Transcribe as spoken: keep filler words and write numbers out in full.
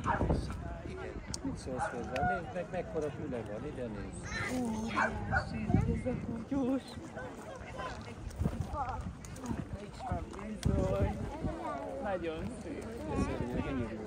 Mit szólsz hozzá? Nézd meg, mekkora füle van, ide nézd. Ó, ez a kutyus. Is van bizony. Nagyon szép. Ez szörnyű, gyönyörű.